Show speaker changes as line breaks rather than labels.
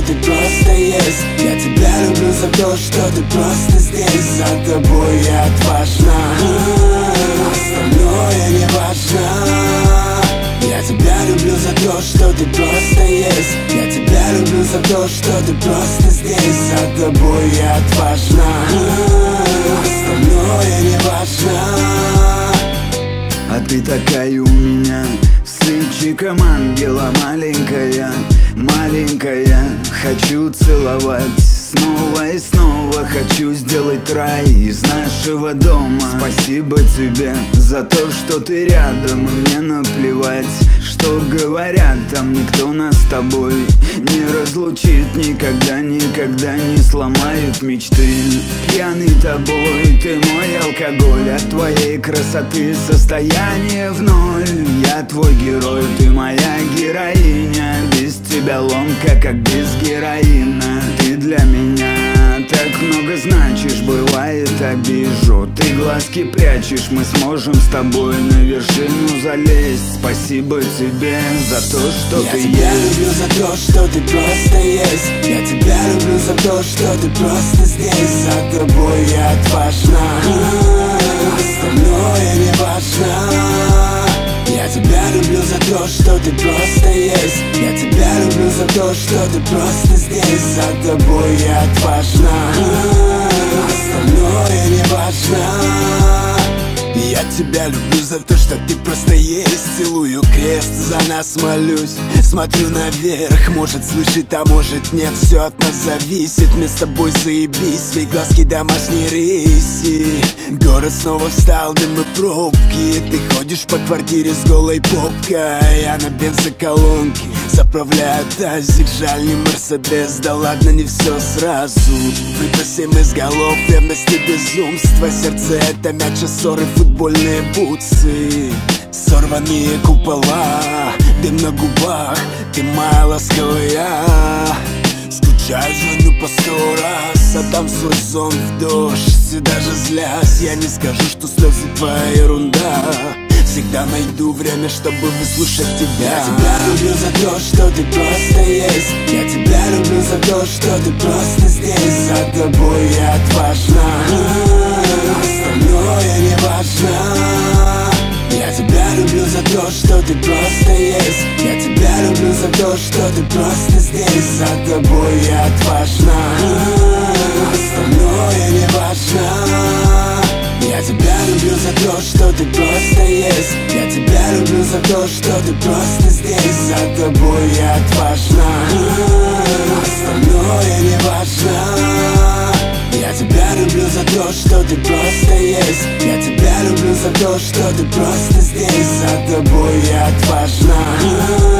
ты просто есть. Я тебя люблю за то, что ты просто здесь. За тобой я отважна, остальное не важно. Я тебя люблю за то, что ты просто есть. Я тебя люблю за то, что ты просто здесь. За тобой я отважна, остальное не важно.
А ты такая у меня, с личиком ангела, маленькая, маленькая. Хочу целовать снова и снова, хочу сделать рай из нашего дома. Спасибо тебе за то, что ты рядом, и мне наплевать, что говорят там. Никто нас с тобой не разлучит никогда, никогда не сломает мечты. Пьяный тобой, ты мой алкоголь, от твоей красоты состояние в ноль. Я твой герой, ты моя героиня, без тебя ломка, как без героина. Ты для меня так много значишь, бывает обижу. Ты глазки прячешь, мы сможем с тобой на вершину залезть. Спасибо тебе за то, что ты есть.
Я тебя люблю за то, что ты просто есть. Я тебя люблю за то, что ты просто здесь. За тобой я отважна, остальное не важно. Я тебя люблю за то, что ты просто есть. Я тебя люблю за то, что ты просто здесь. За тобой я отважна, остальное не важно. Я тебя люблю за то, что ты просто есть. Целую крест, за нас молюсь. Смотрю наверх, может слышит, а может нет. Все от нас зависит, мы с тобой заебись. Свои глазки домашней рыси. Город снова встал, дым и пробки. Ты ходишь по квартире с голой попкой. Я на бензоколонке заправляю тазик. Жаль, не Мерседес, да ладно, не все сразу. Выбросим из голов ревность и безумство. Сердце это мяч, а ссоры футбольные бутсы. Сорванные купола, дым на губах, ты моя ласковая. Скучаю, звоню по 100 раз, а там свой сон в дождь. И даже злясь, я не скажу, что слезы твоя ерунда. Всегда найду время, чтобы выслушать тебя. Я тебя люблю за то, что ты просто есть. Я тебя люблю за то, что ты просто здесь. За тобой я отважна, остальное не важно. Я тебя люблю за то, что ты просто есть. Я тебя люблю за то, что ты просто здесь. За тобой я отважна, остальное не важно. Я тебя люблю за то, что ты просто есть. Я тебя люблю за то, что ты просто здесь. За тобой я отважна, остальное не важно. Я тебя люблю за то, что ты просто есть. Я тебя люблю за то, что ты просто здесь. За тобой я отважна,